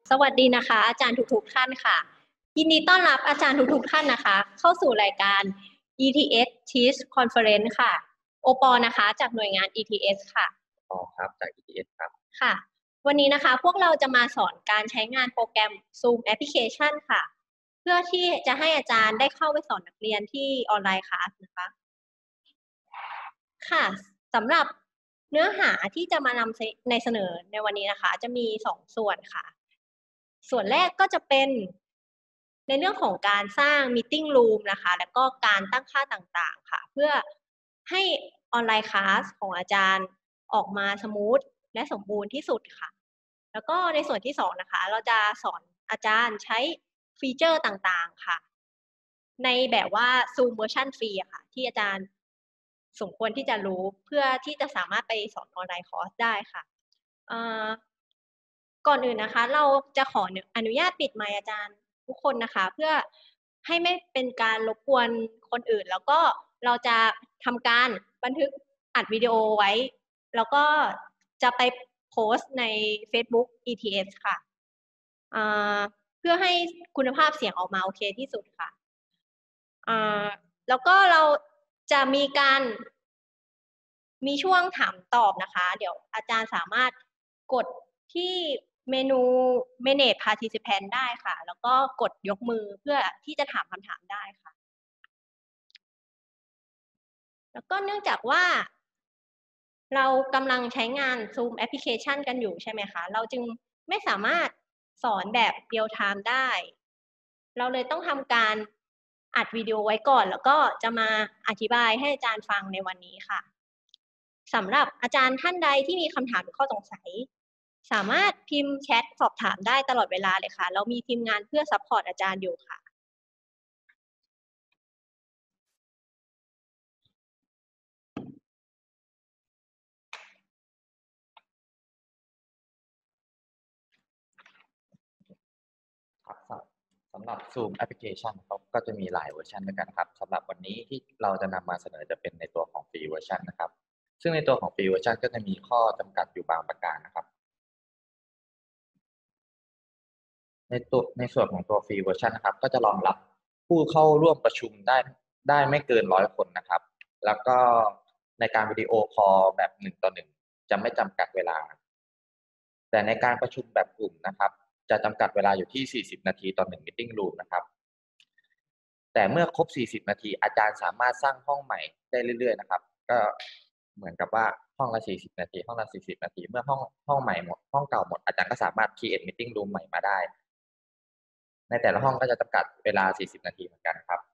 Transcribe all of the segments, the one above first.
สวัสดีนะคะอาจารย์ทุกท่านค่ะยินดีต้อนรับอาจารย์ทุกท่านนะคะเข้าสู่รายการ ETS Teach Conference ค่ะโอปอนะคะจากหน่วยงาน ETS ค่ะอ๋อครับจาก ETS ครับค่ะวันนี้นะคะพวกเราจะมาสอนการใช้งานโปรแกรม Zoom Application ค่ะเพื่อที่จะให้อาจารย์ได้เข้าไปสอนนักเรียนที่ออนไลน์คลาสนะคะค่ะสำหรับเนื้อหาที่จะมานำในเสนอในวันนี้นะคะจะมี2ส่วนค่ะส่วนแรกก็จะเป็นในเรื่องของการสร้าง Meeting Room นะคะแล้วก็การตั้งค่าต่างๆค่ะเพื่อให้ออนไลน์คลาสของอาจารย์ออกมาสมูทและสมบูรณ์ที่สุดค่ะแล้วก็ในส่วนที่2นะคะเราจะสอนอาจารย์ใช้ฟีเจอร์ต่างๆค่ะในแบบว่า Zoom เวอร์ชันฟรีค่ะที่อาจารย์สมควรที่จะรู้เพื่อที่จะสามารถไปสอนออนไลน์คอร์สได้ค่ะก่อนอื่นนะคะเราจะขออนุญาตปิดไมค์อาจารย์ทุกคนนะคะเพื่อให้ไม่เป็นการรบกวนคนอื่นแล้วก็เราจะทำการบันทึกอัดวิดีโอไว้แล้วก็จะไปโพสต์ใน Facebook ETS ค่ะเพื่อให้คุณภาพเสียงออกมาโอเคที่สุดค่ะแล้วก็เราจะมีช่วงถามตอบนะคะเดี๋ยวอาจารย์สามารถกดที่เมนู Manage Participant ได้ค่ะแล้วก็กดยกมือเพื่อที่จะถามคำถามได้ค่ะแล้วก็เนื่องจากว่าเรากำลังใช้งาน Zoom Application กันอยู่ใช่ไหมคะเราจึงไม่สามารถสอนแบบ Real Time ได้เราเลยต้องทำการอัดวิดีโอไว้ก่อนแล้วก็จะมาอธิบายให้อาจารย์ฟังในวันนี้ค่ะสำหรับอาจารย์ท่านใดที่มีคำถามหรือข้อสงสัยสามารถพิมพ์แชทสอบถามได้ตลอดเวลาเลยค่ะเรามีทีมงานเพื่อซัพพอร์ตอาจารย์อยู่ค่ะครับสำหรับ Zoom Application เขาก็จะมีหลายเวอร์ชันด้วยกันครับสำหรับวันนี้ที่เราจะนำมาเสนอจะเป็นในตัวของฟรีเวอร์ชันนะครับซึ่งในตัวของฟรีเวอร์ชันก็จะมีข้อจำกัดอยู่บางประการนะครับในส่วนของตัวฟรีเวอร์ชันนะครับก็จะรองรับผู้เข้าร่วมประชุมได้ไม่เกิน100 คนนะครับแล้วก็ในการวิดีโอคอลแบบ1 ต่อ 1จะไม่จำกัดเวลาแต่ในการประชุมแบบกลุ่มนะครับจะจำกัดเวลาอยู่ที่40 นาทีต่อ1 Meeting Room นะครับแต่เมื่อครบ40 นาทีอาจารย์สามารถสร้างห้องใหม่ได้เรื่อยๆนะครับก็เหมือนกับว่าห้องละ40 นาทีห้องละ40 นาทีเมื่อห้องใหม่หมดห้องเก่าหมดอาจารย์ก็สามารถ create Meeting Room ใหม่มาได้ในแต่ละห้องก็จะจำกัดเวลา40 นาทีเหมือนกันครับ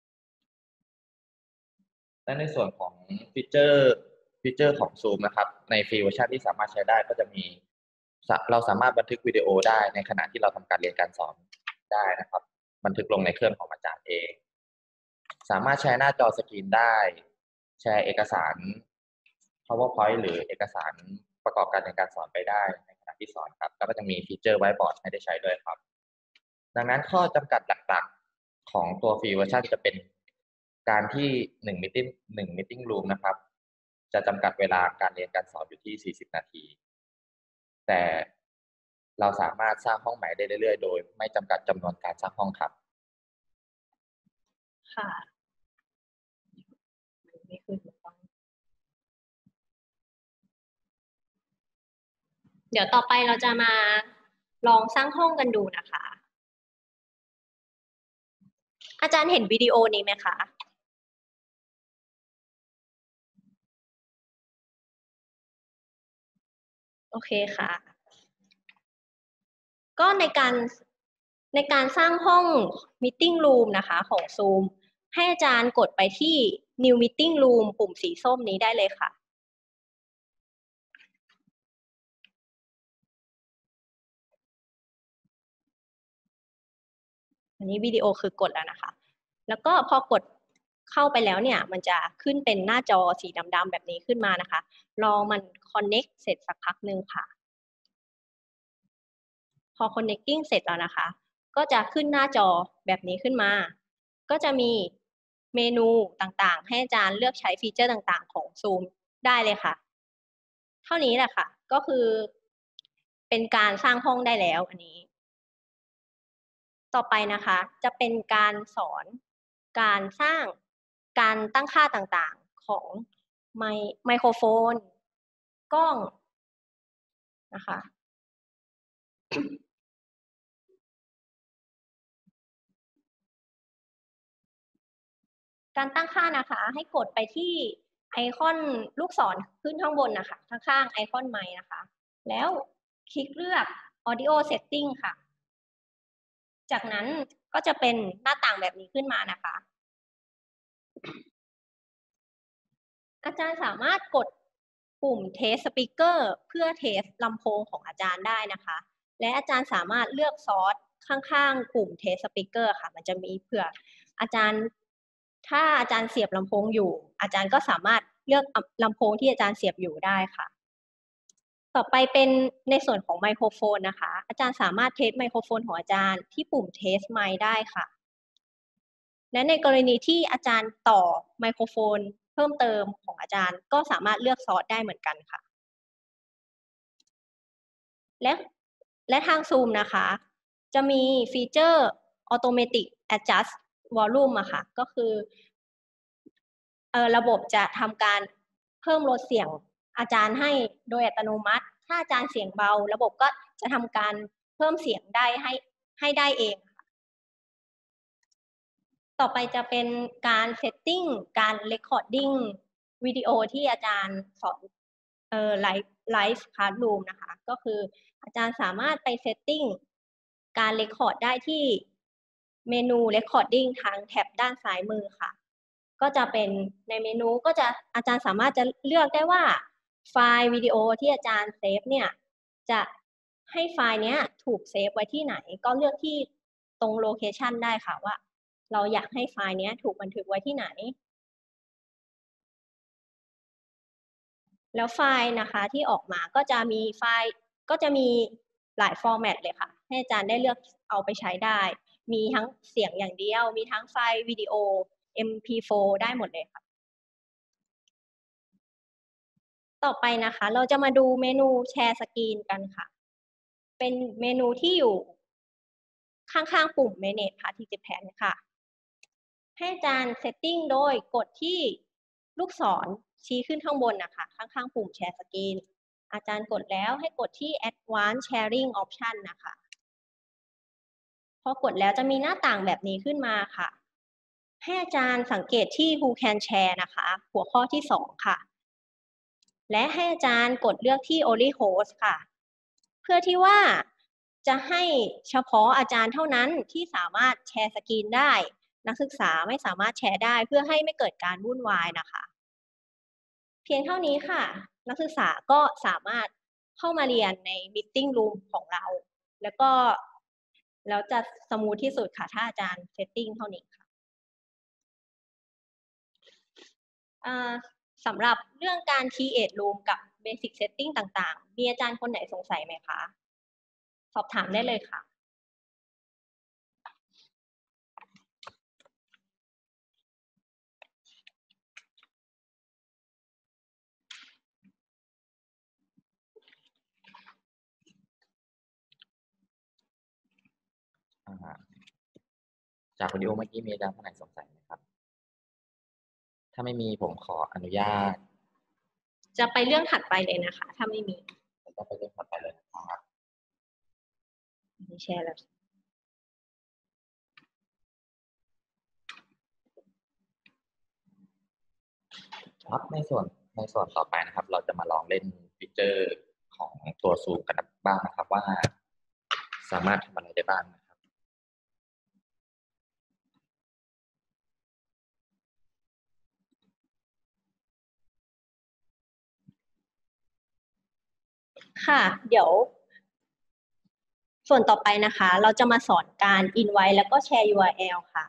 และในส่วนของฟีเจอร์ของ Zoom นะครับในฟรีเวอร์ชันที่สามารถใช้ได้ก็จะมีเราสามารถบันทึกวิดีโอได้ในขณะที่เราทำการเรียนการสอนได้นะครับบันทึกลงในเครื่องของอาจารย์เองสามารถแชร์หน้าจอสกรีนได้แชร์เอกสาร PowerPoint หรือเอกสารประกอบการเรียนการสอนไปได้ในขณะที่สอนครับแล้วก็จะมีฟีเจอร์ไวท์บอร์ดให้ได้ใช้ด้วยครับดังนั้นข้อจำกัดหลักๆของตัวฟรีเวอร์ชันจะเป็นการที่1 meeting room นะครับจะจำกัดเวลาการเรียนการสอนอยู่ที่40 นาทีแต่เราสามารถสร้างห้องใหม่ได้เรื่อยๆโดยไม่จำกัดจำนวนการสร้างห้องครับค่ะไม่ขึ้นเดี๋ยวต่อไปเราจะมาลองสร้างห้องกันดูนะคะอาจารย์เห็นวิดีโอนี้ไหมคะโอเคค่ะก็ในการสร้างห้อง Meeting Room นะคะของ Zoom ให้อาจารย์กดไปที่ New Meeting Room ปุ่มสีส้มนี้ได้เลยค่ะอันนี้วิดีโอคือกดแล้วนะคะแล้วก็พอกดเข้าไปแล้วเนี่ยมันจะขึ้นเป็นหน้าจอสีดำๆแบบนี้ขึ้นมานะคะรอมัน Connect เสร็จสักพักหนึ่งค่ะพอ connecting เสร็จแล้วนะคะก็จะขึ้นหน้าจอแบบนี้ขึ้นมาก็จะมีเมนูต่างๆให้อาจารย์เลือกใช้ฟีเจอร์ต่างๆของ Zoom ได้เลยค่ะเท่านี้แหละค่ะก็คือเป็นการสร้างห้องได้แล้วอันนี้ต่อไปนะคะจะเป็นการสอนการสร้างการตั้งค่าต่างๆของไมโครโฟนกล้องนะคะ การตั้งค่านะคะให้กดไปที่ไอคอนลูกศรขึ้นข้างบนนะคะข้างๆไอคอนไมค์นะคะแล้วคลิกเลือก Audio Setting ค่ะจากนั้นก็จะเป็นหน้าต่างแบบนี้ขึ้นมานะคะอาจารย์สามารถกดปุ่ม Test Speaker เพื่อเทสลำโพงของอาจารย์ได้นะคะและอาจารย์สามารถเลือกซอสข้างๆปุ่ม Test Speaker ค่ะมันจะมีเผื่ออาจารย์ถ้าอาจารย์เสียบลำโพงอยู่อาจารย์ก็สามารถเลือกลำโพงที่อาจารย์เสียบอยู่ได้ค่ะต่อไปเป็นในส่วนของไมโครโฟนนะคะอาจารย์สามารถเทสไมโครโฟนของอาจารย์ที่ปุ่ม Test Mic ได้ค่ะและในกรณีที่อาจารย์ต่อไมโครโฟนเพิ่มเติมของอาจารย์ก็สามารถเลือกซอสได้เหมือนกันค่ะและทาง Zoom นะคะจะมีฟีเจอร์ Automatic Adjust Volume อะค่ะก็คือระบบจะทำการเพิ่มลดเสียงอาจารย์ให้โดยอัตโนมัติ ถ้าอาจารย์เสียงเบาระบบก็จะทำการเพิ่มเสียงได้ให้ได้เองต่อไปจะเป็นการเซตติ้งการเรคคอร์ดดิ้งวิดีโอที่อาจารย์สอนไลฟ์คลาสรูมนะคะก็คืออาจารย์สามารถไปเซตติ้งการเรคคอร์ดได้ที่เมนูเรคคอร์ดดิ้งทางแท็บด้านซ้ายมือค่ะก็จะเป็นในเมนูก็จะอาจารย์สามารถจะเลือกได้ว่าไฟล์วิดีโอที่อาจารย์เซฟเนี่ยจะให้ไฟล์นี้ถูกเซฟไว้ที่ไหนก็เลือกที่ตรงโลเคชันได้ค่ะว่าเราอยากให้ไฟล์นี้ถูกบันทึกไว้ที่ไหนแล้วไฟล์นะคะที่ออกมาก็จะมีไฟล์ก็จะมีหลายฟอร์แมตเลยค่ะให้อาจารย์ได้เลือกเอาไปใช้ได้มีทั้งเสียงอย่างเดียวมีทั้งไฟล์วิดีโอ MP4 ได้หมดเลยค่ะต่อไปนะคะเราจะมาดูเมนูแชร์สกรีนกันค่ะเป็นเมนูที่อยู่ข้างๆปุ่ม Manage Participant ค่ะให้อาจารย์เซตติ้งโดยกดที่ลูกศรชี้ขึ้นข้างบนนะคะข้างๆปุ่มแชร์สกรีนอาจารย์กดแล้วให้กดที่ Advanced Sharing Option นะคะพอกดแล้วจะมีหน้าต่างแบบนี้ขึ้นมาค่ะให้อาจารย์สังเกตที่ Who Can Share นะคะหัวข้อที่2ค่ะและให้อาจารย์กดเลือกที่ Only Host ค่ะเพื่อที่ว่าจะให้เฉพาะอาจารย์เท่านั้นที่สามารถแชร์สกรีนได้นักศึกษาไม่สามารถแชร์ได้เพื่อให้ไม่เกิดการวุ่นวายนะคะเพียงเท่านี้ค่ะนักศึกษาก็สามารถเข้ามาเรียนใน Meeting Room ของเราแล้วก็แล้วจะสมูทที่สุดค่ะถ้าอาจารย์เซตติ้งเท่านี้ค่ะสำหรับเรื่องการ Create Room กับ Basic Setting ต่างๆมีอาจารย์คนไหนสงสัยไหมคะสอบถามได้เลยค่ะจากวิดีโอเมื่อกี้มีอาจารย์ท่านไหนสงสัยไหมครับถ้าไม่มีผมขออนุญาตจะไปเรื่องถัดไปเลยนะคะถ้าไม่มีจะไปเรื่องถัดไปเลยนะครับแชร์แล้วครับในส่วนต่อไปนะครับ เราจะมาลองเล่นฟีเจอร์ของตัว Zoom กันบ้างนะครับว่าสามารถทำอะไรได้บ้างนะครับค่ะเดี๋ยวส่วนต่อไปนะคะเราจะมาสอนการ invite แล้วก็แชร์ URL ค่ะ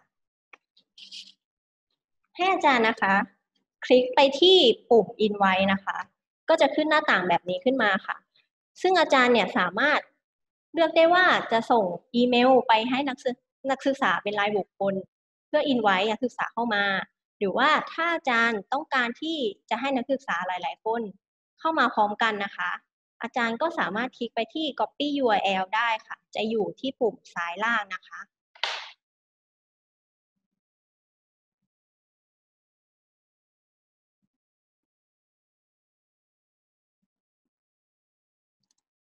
ให้อาจารย์นะคะคลิกไปที่ปุ่ม invite นะคะก็จะขึ้นหน้าต่างแบบนี้ขึ้นมาค่ะซึ่งอาจารย์เนี่ยสามารถเลือกได้ว่าจะส่งอีเมลไปให้นักศึกษาเป็นรายบุคคลเพื่อ invite นักศึกษาเข้ามาหรือว่าถ้าอาจารย์ต้องการที่จะให้นักศึกษาหลายๆคนเข้ามาพร้อมกันนะคะอาจารย์ก็สามารถคลิกไปที่ copy URL ได้ค่ะจะอยู่ที่ปุ่มซ้ายล่างนะคะ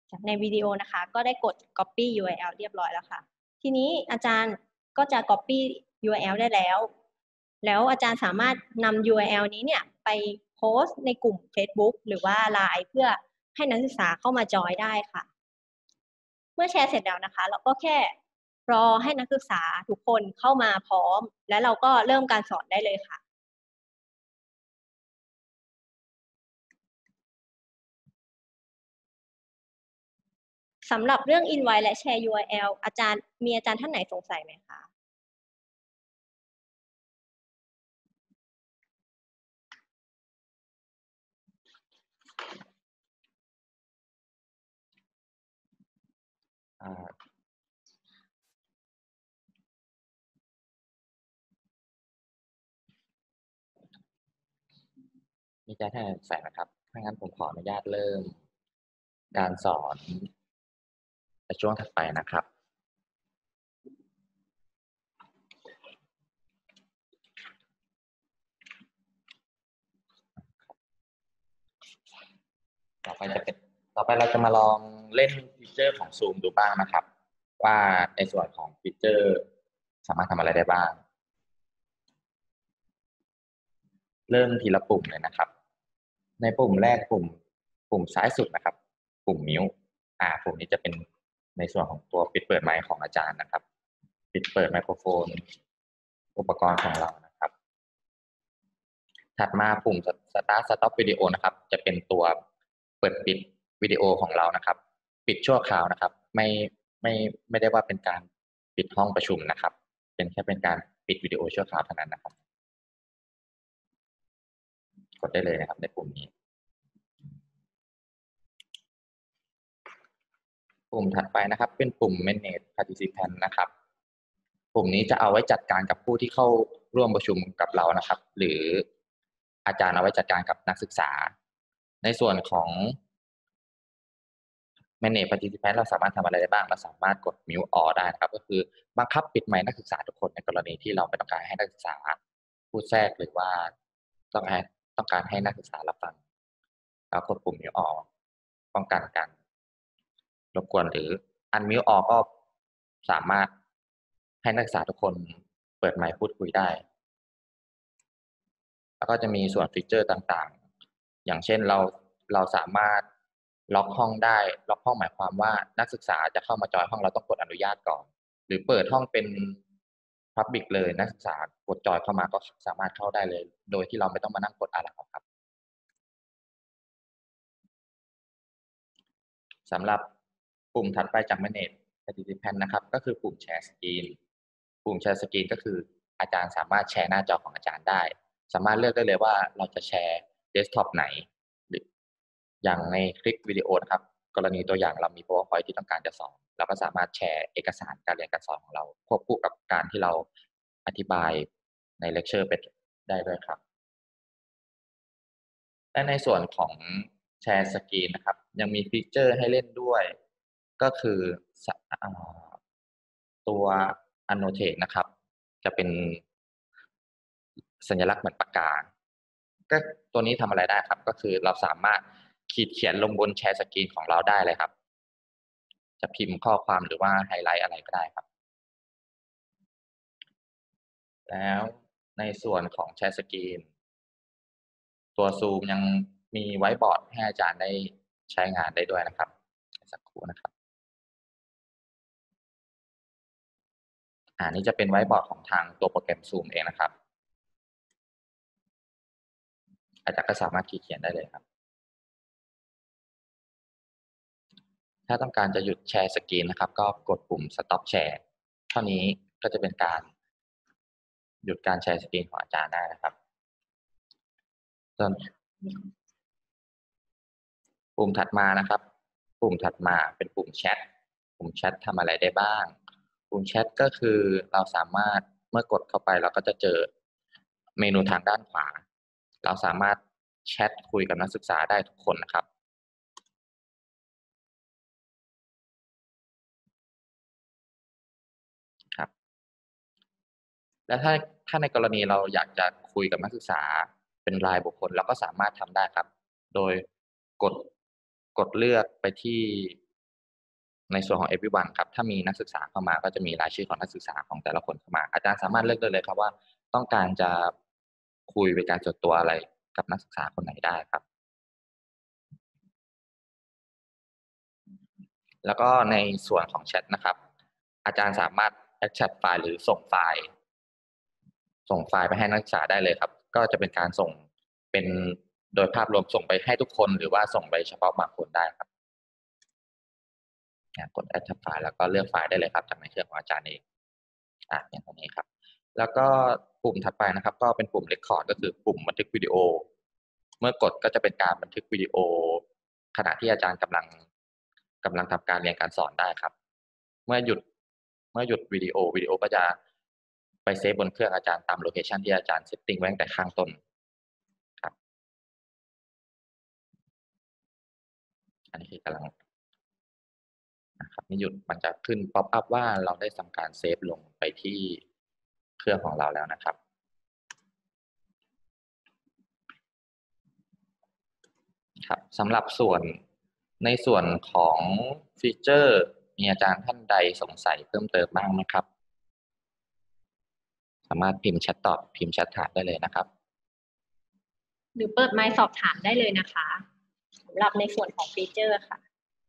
ในวิดีโอนะคะก็ได้กด copy URL เรียบร้อยแล้วค่ะทีนี้อาจารย์ก็จะ copy URL ได้แล้วอาจารย์สามารถนำ URL นี้เนี่ยไปโพสต์ในกลุ่ม Facebook หรือว่า LINE เพื่อให้นักศึกษาเข้ามาจอยได้ค่ะเมื่อแชร์เสร็จแล้วนะคะเราก็แค่รอให้นักศึกษาทุกคนเข้ามาพร้อมและเราก็เริ่มการสอนได้เลยค่ะสำหรับเรื่อง invite และแชร์ URL อาจารย์ท่านไหนสงสัยไหมคะอ่ามีใจท่านใส่นะครับถ้างั้นผมขออนุญาตเริ่มการสอนในช่วงถัดไปนะครับ ต่อไปเราจะมาลองเล่นฟีเจอร์ของ Zoom ดูบ้างนะครับ ว่าในส่วนของฟีเจอร์สามารถทำอะไรได้บ้าง เริ่มทีละปุ่มเลยนะครับ ในปุ่มแรกปุ่มซ้ายสุดนะครับ ปุ่มมิวปุ่มนี้จะเป็นในส่วนของตัวปิดเปิดไมค์ของอาจารย์นะครับ ปิดเปิดไมโครโฟนอุปกรณ์ของเรานะครับ ถัดมาปุ่ม Start Stop Video นะครับ จะเป็นตัวเปิดปิดวิดีโอของเรานะครับ ปิดชั่วคราวนะครับ ไม่ได้ว่าเป็นการปิดห้องประชุมนะครับ เป็นแค่เป็นการปิดวิดีโอชั่วคราวเท่านั้นนะครับ กดได้เลยนะครับในปุ่มนี้ ปุ่มถัดไปนะครับ เป็นปุ่ม Manage Participant นะครับ ปุ่มนี้จะเอาไว้จัดการกับผู้ที่เข้าร่วมประชุมกับเรานะครับ หรืออาจารย์เอาไว้จัดการกับนักศึกษา ในส่วนของ Manage Participant เราสามารถทำอะไรได้บ้าง เราสามารถกด Mute All ได้นะครับ ก็คือบังคับปิดไมค์นักศึกษาทุกคนในกรณีที่เราไม่ต้องการให้นักศึกษาพูดแทรกหรือว่าต้องการให้นักศึกษารับฟังแล้วกดปุ่ม Mute All ป้องกันการรบกวนหรือ Unmute All ก็สามารถให้นักศึกษาทุกคนเปิดไมค์พูดคุยได้ แล้วก็จะมีส่วนฟีเจอร์ต่างๆ อย่างเช่นเราสามารถล็อกห้องได้ ล็อกห้องหมายความว่านักศึกษาจะเข้ามาจอยห้องเราต้องกดอนุญาตก่อน หรือเปิดห้องเป็น Public เลย นักศึกษากดจอยเข้ามาก็สามารถเข้าได้เลย โดยที่เราไม่ต้องมานั่งกดอะไรครับสำหรับปุ่มถัดไปจาก Manage Participant นะครับ ก็คือปุ่ม Share Screen ปุ่ม Share Screen ก็คืออาจารย์สามารถแชร์หน้าจอของอาจารย์ได้ สามารถเลือกได้เลยว่าเราจะแชร์เดสก์ท็อปไหนหรืออย่างในคลิปวิดีโอนะครับ กรณีตัวอย่างเรามี PowerPoint ที่ต้องการจะสอนเราก็สามารถแชร์เอกสารการเรียนการสอนของเราควบคู่กับการที่เราอธิบายในเลคเชอร์ไปได้ด้วยครับ และในส่วนของแชร์สกรีนนะครับยังมีฟีเจอร์ให้เล่นด้วยก็คือตัว Annotate นะครับจะเป็นสัญลักษณ์เหมือนปากกาก็ตัวนี้ทำอะไรได้ครับก็คือเราสามารถขีดเขียนลงบนแชร์สกรีนของเราได้เลยครับจะพิมพ์ข้อความหรือว่าไฮไลท์อะไรก็ได้ครับแล้วในส่วนของแชร์สกรีนตัวซูมยังมีไว้บอร์ดให้อาจารย์ได้ใช้งานได้ด้วยนะครับสักครู่นะครับนี่จะเป็นไว้บอร์ดของทางตัวโปรแกรม Zoom เองนะครับอาจารย์ก็สามารถขีดเขียนได้เลยครับถ้าต้องการจะหยุดแชร์สกรีนนะครับก็กดปุ่ม Stop Share เท่านี้ก็จะเป็นการหยุดการแชร์สกรีนของอาจารย์ได้นะครับส่วนปุ่มถัดมานะครับปุ่มถัดมาเป็นปุ่มแชทปุ่มแชททำอะไรได้บ้างปุ่มแชทก็คือเราสามารถเมื่อกดเข้าไปเราก็จะเจอเมนูทางด้านขวาเราสามารถแชทคุยกับนักศึกษาได้ทุกคนนะครับและถ้าในกรณีเราอยากจะคุยกับนักศึกษาเป็นรายบุคคลเราก็สามารถทำได้ครับโดยกดเลือกไปที่ในส่วนของ everyone ครับถ้ามีนักศึกษาเข้ามาก็จะมีรายชื่อของนักศึกษาของแต่ละคนเข้ามาอาจารย์สามารถเลือกได้เลยครับว่าต้องการจะคุยเป็นการส่วนตัวอะไรกับนักศึกษาคนไหนได้ครับแล้วก็ในส่วนของแชทนะครับอาจารย์สามารถแอดแชทไฟล์หรือส่งไฟล์ไปให้นักศึกษาได้เลยครับก็จะเป็นการส่งเป็นโดยภาพรวมส่งไปให้ทุกคนหรือว่าส่งไปเฉพาะบางคนได้ครับกดแอดแชทไฟล์แล้วก็เลือกไฟล์ได้เลยครับจากในเครื่องของอาจารย์เองอย่างนี้ครับแล้วก็ปุ่มถัดไปนะครับก็เป็นปุ่ม Record ก็คือปุ่มบันทึกวิดีโอเมื่อกดก็จะเป็นการบันทึกวิดีโอขณะที่อาจารย์กำลังทำการเรียนการสอนได้ครับเมื่อหยุดวิดีโอก็จะไปเซฟบนเครื่องอาจารย์ตามโลเคชันที่อาจารย์เซตติ้งไว้ตั้งแต่ข้างต้นครับอันนี้คือกำลังนะครับนี่หยุดมันจะขึ้นป๊อปอัพว่าเราได้ทำการเซฟลงไปที่เครื่องของเราแล้วนะครับครับสำหรับในส่วนของฟีเจอร์มีอาจารย์ท่านใดสงสัยเพิ่มเติมบ้างไหมครับสามารถพิมพ์แชทถามได้เลยนะครับหรือเปิดไมค์สอบถามได้เลยนะคะสำหรับในส่วนของฟีเจอร์ค่ะ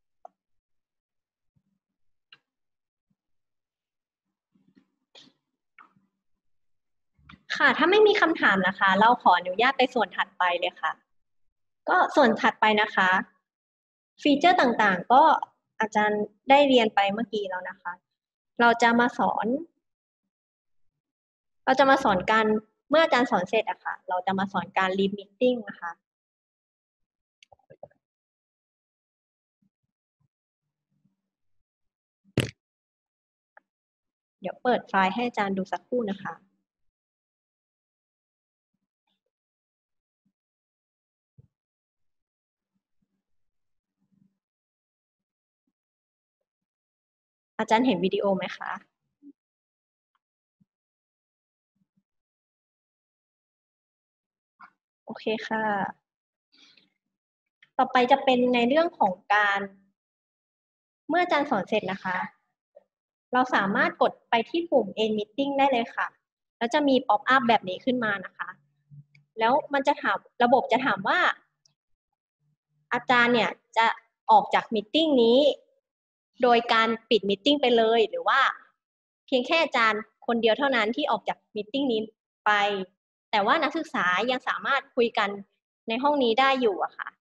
ค่ะถ้าไม่มีคำถามนะคะเราขออนุญาตไปส่วนถัดไปเลยค่ะก็ส่วนถัดไปนะคะฟีเจอร์ต่างๆก็อาจารย์ได้เรียนไปเมื่อกี้แล้วนะคะเราจะมาสอนการเมื่ออาจารย์สอนเสร็จอะค่ะเราจะมาสอนการรีมิทติ้งนะคะเดี๋ยวเปิดไฟล์ให้อาจารย์ดูสักครู่นะคะอาจารย์เห็นวิดีโอไหมคะโอเคค่ะต่อไปจะเป็นในเรื่องของการเมื่ออาจารย์สอนเสร็จนะคะเราสามารถกดไปที่ปุ่ม End Meeting ได้เลยค่ะแล้วจะมีป๊อปอัพแบบนี้ขึ้นมานะคะแล้วมันจะถามระบบจะถามว่าอาจารย์เนี่ยจะออกจากมีตติ้งนี้โดยการปิดมีตติ้งไปเลยหรือว่าเพียงแค่อาจารย์คนเดียวเท่านั้นที่ออกจากมีตติ้งนี้ไปแต่ว่านักศึกษายังสามารถคุยกันในห้องนี้ได้อยู่อะค่ะ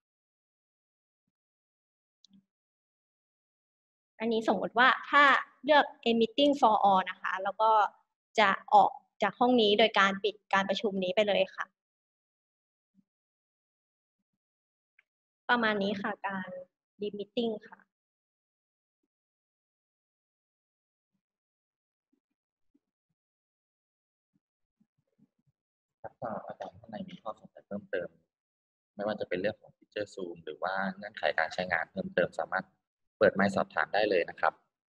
อันนี้สมมติว่าถ้าเลือก End Meeting for all นะคะแล้วก็จะออกจากห้องนี้โดยการปิดการประชุมนี้ไปเลยค่ะประมาณนี้ค่ะการ Deep Meeting ค่ะถ้าอาจารย์ท่านใดมีข้อสงสัยเพิ่มเติมไม่ว่าจะเป็นเรื่องของฟีเจอร์ซูมหรือว่าเงื่อนไขการใช้งานเพิ่มเติมสามารถเปิดไมค์สอบถามได้เลยนะครับ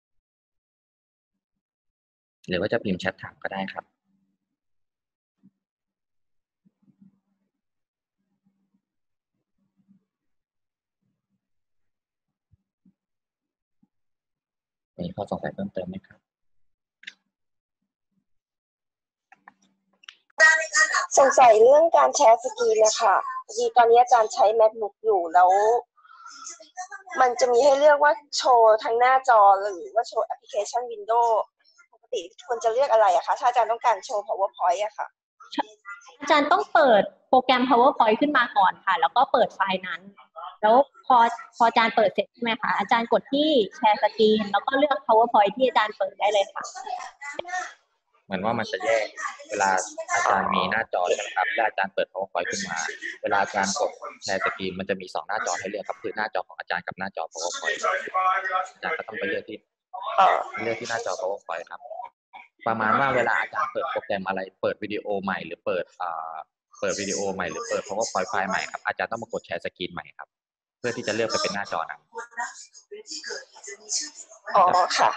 หรือว่าจะพิมพ์แชทถามก็ได้ครับมีข้อสงสัยเพิ่มเติมไหมครับสงสัยเรื่องการแชร์สกรีนนะคะพอดีตอนนี้อาจารย์ใช้ MacBook อยู่แล้วมันจะมีให้เลือกว่าโชว์ทั้งหน้าจอหรือว่าโชว์แอปพลิเคชัน Windows ปกติควรจะเลือกอะไรอะคะถ้าอาจารย์ต้องการโชว์ PowerPoint อะค่ะอาจารย์ต้องเปิดโปรแกรม PowerPoint ขึ้นมาก่อนค่ะแล้วก็เปิดไฟล์นั้นแล้วพออาจารย์เปิดเสร็จใช่ไหมคะอาจารย์กดที่แชร์สกรีนแล้วก็เลือก PowerPoint ที่อาจารย์เปิดได้เลยค่ะเหมือนว่ามันจะแยกเวลาอาจารย์มีหน้าจอใช่ไหมครับและอาจารย์เปิด PowerPoint ขึ้นมาเวลาอาจารย์กดแชร์สกรีนมันจะมี2หน้าจอให้เลือกครับคือหน้าจอของอาจารย์กับหน้าจอ PowerPoint อาจารย์ก็ต้องไปเลือกที่หน้าจอ PowerPoint ครับประมาณว่าเวลาอาจารย์เปิดโปรแกรมอะไรเปิดวิดีโอใหม่หรือเปิดวิดีโอใหม่หรือเปิด PowerPoint ไฟล์ใหม่ครับอาจารย์ต้องมากดแชร์สกรีนใหม่ครับเพื่อที่จะเลือกไปเป็นหน้าจอนั้นอ๋อค่ะ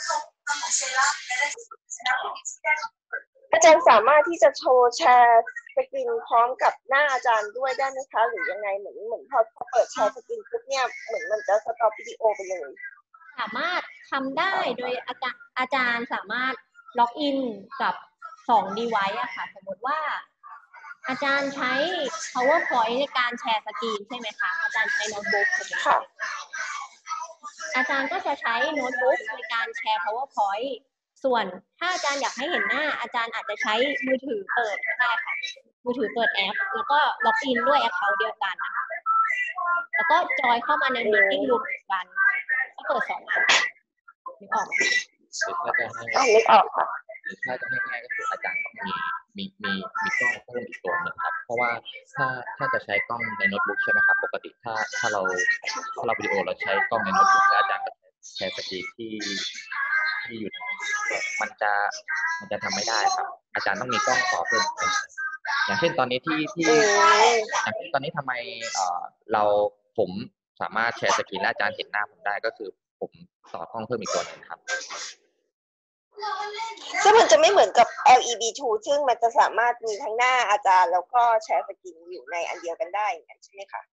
อาจารย์สามารถที่จะโชว์แชร์สกรีนพร้อมกับหน้าอาจารย์ด้วยได้ไหมคะหรือยังไงเหมือนพอเปิดแชร์สกรีนปุ๊บเนี่ยเหมือนมันจะสต็อปวิดีโอไปเลยสามารถทำได้โดยอาจารย์สามารถล็อกอินกับ2 device อะค่ะสมมติว่าอาจารย์ใช้ PowerPoint ในการแชร์สกรีนใช่ไหมคะอาจารย์ใช้โน้ตบุ๊กค่ะอาจารย์ก็จะใช้โน้ตบุ๊กในการแชร์ PowerPoint ส่วนถ้าอาจารย์อยากให้เห็นหน้าอาจารย์อาจจะใช้มือถือเปิดก็ได้ค่ะมือถือเปิดแอปแล้วก็ล็อกอินด้วย account เดียวกันนะคะแล้วก็จอยเข้ามาใน meeting room กันก็เปิด2 อันนึกออกไหมนึกออกค่ะหรือถ้าจะให้ง่ายก็คืออาจารย์ต้องมีกล้องเพิ่มอีกตัวหนึ่งครับเพราะว่าถ้าจะใช้กล้องในโน้ตบุ๊กใช่ไหมครับปกติถ้าเราวิดีโอเราใช้กล้องในโน้ตบุ๊กแล้วอาจารย์ก็แชร์สกรีนที่อยู่ในมันจะทำไม่ได้ครับอาจารย์ต้องมีกล้องต่อเพิ่มอย่างเช่นตอนนี้อย่างเช่นตอนนี้ทำไมผมสามารถแชร์สกรีนและอาจารย์เห็นหน้าผมได้ก็คือผมต่อกล้องเพิ่มอีกตัวหนึ่งครับซึ่งมันจะไม่เหมือนกับ LEB2 ซึ่งมันจะสามารถมีทั้งหน้าอาจารย์แล้วก็แชร์สกรีนอยู่ในอันเดียวกันได้อย่างนั้นใช่ไหมคะ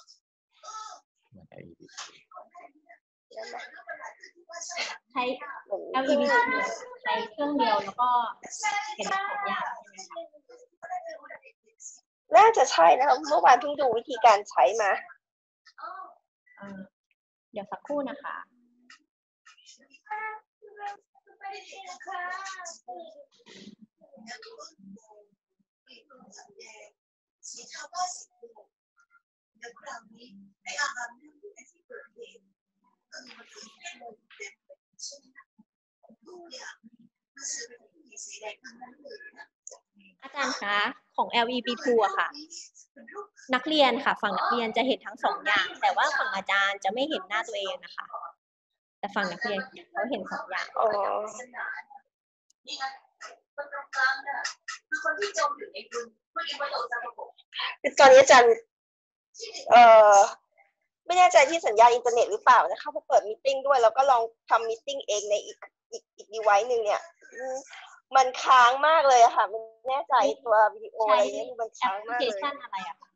ใช้ LED ใช้เครื่องเดียวแล้วก็เห็น2 อย่างน่าจะใช่นะคะเมื่อวานเพิ่งดูวิธีการใช้มาเดี๋ยวสักครู่นะคะอาจารย์คะของ LEB2 อะค่ะนักเรียนค่ะฝั่งนักเรียนจะเห็นทั้ง2 อย่างแต่ว่าฝั่งอาจารย์จะไม่เห็นหน้าตัวเองนะคะแต่ฝั่งนักเรียนเขาเห็น2 อย่างตอนนี้อาจารย์ไม่แน่ใจที่สัญญาณอินเทอร์เน็ตหรือเปล่านะคะพอเปิดมีตติ้งด้วยแล้วก็ลองทำมีตติ้งเองในอีกดีไวซ์หนึ่งเนี่ยมันค้างมากเลยอะค่ะไม่แน่ใจตัววิดีโออะไรเนี่ยมันค้างมากเลยแอปพลิเคชันอะไรอะคะ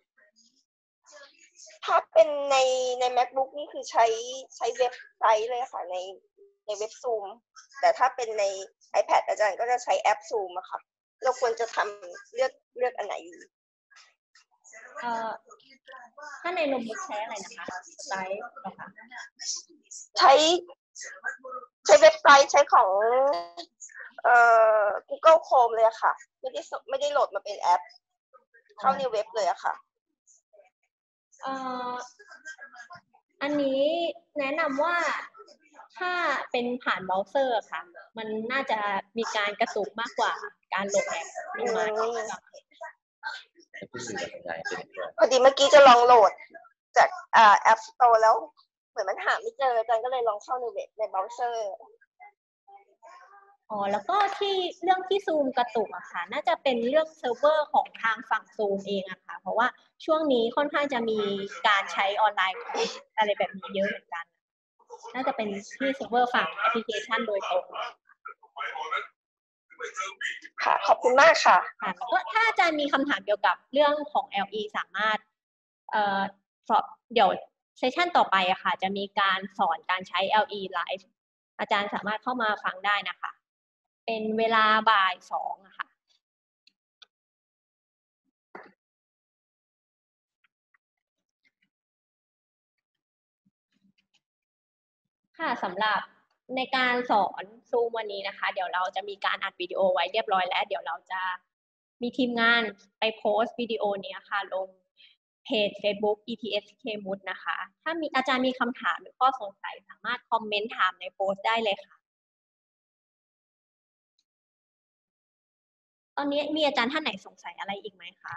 ถ้าเป็นใน MacBook นี่คือใช้เว็บไซต์เลยค่ะในเว็บ Zoom แต่ถ้าเป็นใน iPad อาจารย์ก็จะใช้แอป Zoom อะค่ะเราควรจะทำเลือกอันไหนดีถ้าในโน้ตบุ๊กใช้อะไรนะคะไซต์หรอคะใช้เว็บไซต์ใช้ของGoogle Chrome เลยอะค่ะไม่ได้โหลดมาเป็นแอปเข้าในเว็บเลยอะค่ะอันนี้แนะนำว่าถ้าเป็นผ่านเบราว์เซอร์ค่ะมันน่าจะมีการกระตุกมากกว่าการโหลดแอปลงมาพอดีเมื่อกี้จะลองโหลดจากแอป Store แล้วเหมือนมันหาไม่เจออาจารย์ก็เลยลองเข้าในเว็บในเบราว์เซอร์แล้วก็ที่เรื่องที่ซูมกระตุกอะค่ะน่าจะเป็นเรื่องเซิร์ฟเวอร์ของทางฝั่งซูมเองอะค่ะเพราะว่าช่วงนี้ค่อนข้างจะมีการใช้ออนไลน์อะไรแบบนี้เยอะเหมือนกันน่าจะเป็นที่เซิร์ฟเวอร์ฝั่งแอปพลิเคชันโดยตรงค่ะขอบคุณมากค่ะแล้วก็ถ้าอาจารย์มีคำถามเกี่ยวกับเรื่องของ LE สามารถสอบเดี๋ยวเซสชันต่อไปอะค่ะจะมีการสอนการใช้ LE Live อาจารย์สามารถเข้ามาฟังได้นะคะเป็นเวลาบ่าย 2อะค่ะค่ะสำหรับในการสอนซูมวันนี้นะคะเดี๋ยวเราจะมีการอัดวิดีโอไว้เรียบร้อยแล้วเดี๋ยวเราจะมีทีมงานไปโพสต์วิดีโอนี้ค่ะลงเพจ Facebook ETSK Mood นะคะถ้ามีอาจารย์มีคำถามหรือข้อสงสัยสามารถคอมเมนต์ถามในโพสต์ได้เลยค่ะตอนนี้มีอาจารย์ท่านไหนสงสัยอะไรอีกไหมคะ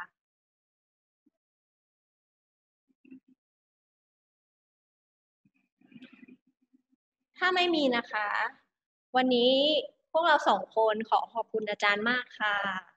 ถ้าไม่มีนะคะวันนี้พวกเรา2 คนขอขอบคุณอาจารย์มากค่ะ